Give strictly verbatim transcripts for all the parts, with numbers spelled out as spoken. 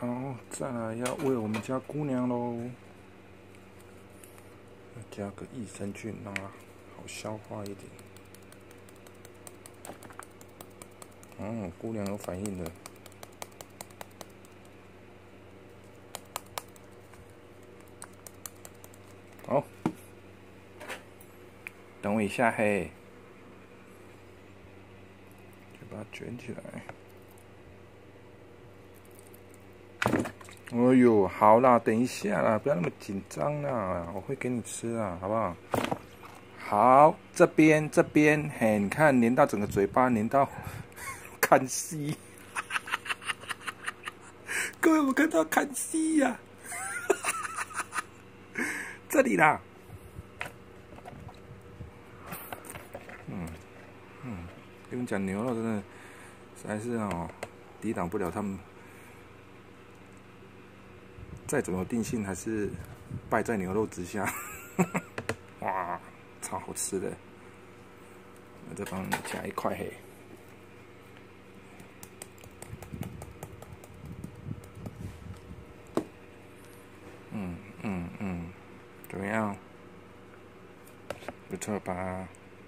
好，再来要喂我们家姑娘喽，要加个益生菌，让它好消化一点。嗯，姑娘有反应了。好，等我一下嘿，就把它卷起来。哎呦，好啦，等一下啦，不要那么紧张啦，我会给你吃啊，好不好？好，这边这边，嘿，你看粘到整个嘴巴，粘到看戏，各位，我看到看戏呀、啊，这里啦，嗯嗯，跟你们讲，牛肉真的实在是哦，抵挡不了他们。再怎么定性，还是败在牛肉之下。哇，超好吃的！我再帮你加一块黑。嗯嗯嗯，怎么样？不错吧？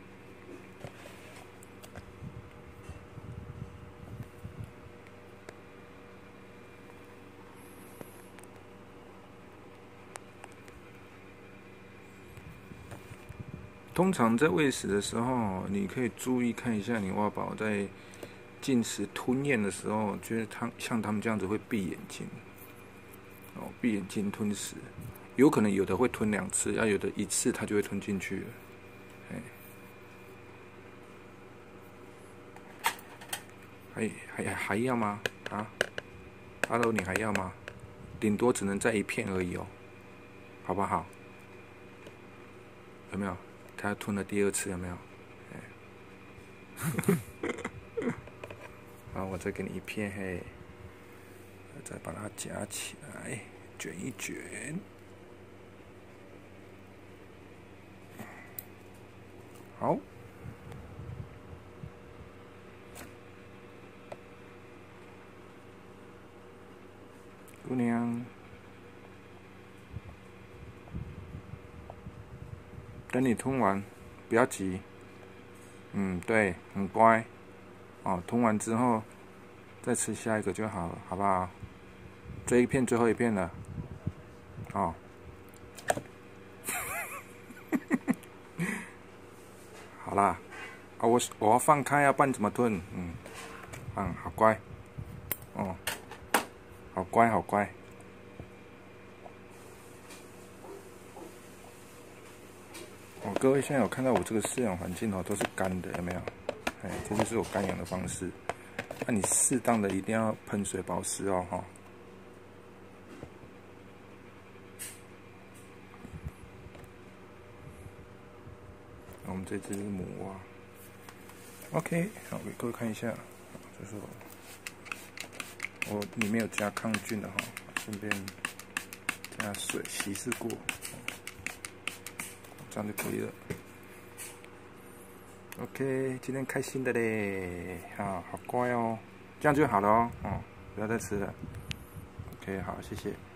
通常在喂食的时候，你可以注意看一下你蛙宝在进食吞咽的时候，就是它像他们这样子会闭眼睛，哦，闭眼睛吞食，有可能有的会吞两次，要有的一次它就会吞进去了。还还还要吗？啊 ，Hello， 你还要吗？顶多只能再一片而已哦，好不好？有没有？他吞了第二次，有没有？好，我再给你一片嘿，再把它夹起来，卷一卷。好。姑娘，等你吞完，不要急。嗯，对，很乖。哦，吞完之后再吃下一个就好了，好不好？这一片最后一片了。哦。好啦，啊，我我要放开啊，不然怎么吞？嗯，嗯，好乖。哦，好乖，好乖。哦，各位现在有看到我这个饲养环境哦，都是干的，有没有？哎，这就是我干养的方式。那、啊、你适当的一定要喷水保湿哦，哈。我们这只是母蛙。OK， 好，给各位看一下，这是我，我里面有加抗菌的哈，顺便加水稀释过，这样就可以了。OK， 今天开心的嘞，啊，好乖哦，这样就好了哦，哦，不要再吃了。OK， 好，谢谢。